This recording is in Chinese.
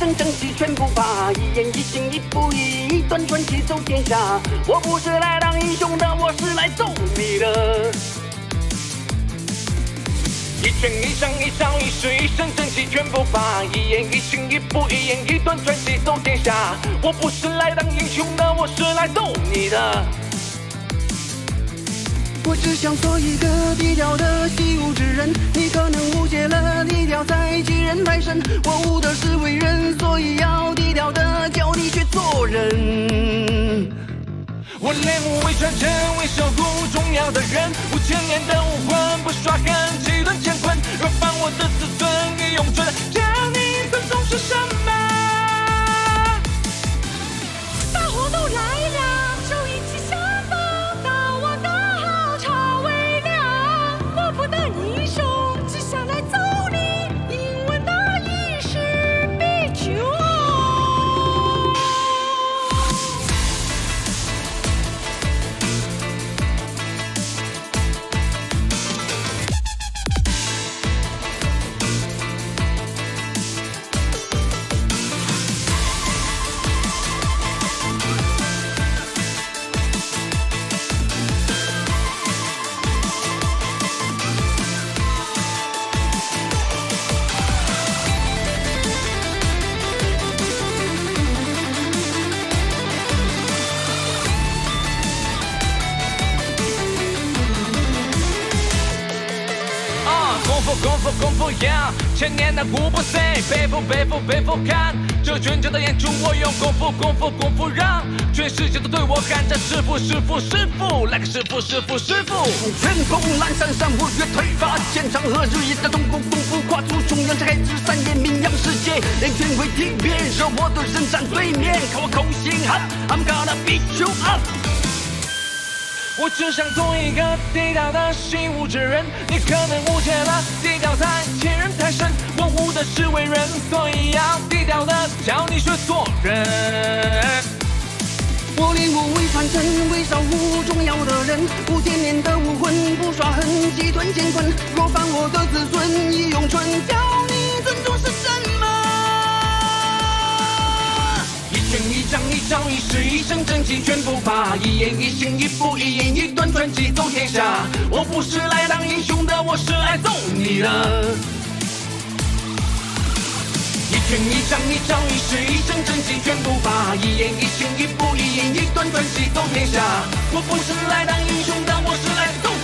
生正气全不怕，一言一行一步一段传奇走天下。我不是来当英雄的，我是来揍你的。一拳一掌一招一式一身正气全不怕，一言一行一步一言一段传奇走天下。我不是来当英雄的，我是来揍你的。我只想做一个低调的习武之人，你可能误解了低调在欺人太甚。我悟的是为人，所以要低调的教你去做人。我练武为传承，为守护重要的人，5000年的武魂不刷痕，气吞乾坤。若犯我的自尊与永存，这样你尊重是什么？ 大伙都来了，手一起相逢，大王的好朝为亮。我不当英雄，只想来揍你，英文的一世必穷。 功夫呀，1000年的古不碎，背负看，这全球的演出，我用功夫让全世界都对我喊着师傅，来个师傅。拳风阑珊，我越推发现场和日夜的动功夫，跨出重洋海之三野，名扬世界，连权威听遍，惹我的人站对面，看我口型喊 ，I'm gonna beat you up。我只想做一个低调的习武之人，你可能误解了低调在欺人太甚。我悟的是为人，所以要低调的教你学做人。我练武为传承，为守护重要的人，5000年的武魂不刷痕，气吞乾坤。若犯我的子孙已永存，教你尊重是什么？一拳一掌一招一式一身正气全不怕，一言一行一步一言一段传奇走天下。我不是来当英雄的，我是来揍你的。一拳一掌一招一式一身正气全不怕，一言一行一步一言一段传奇走天下。我不是来当英雄的，我是来揍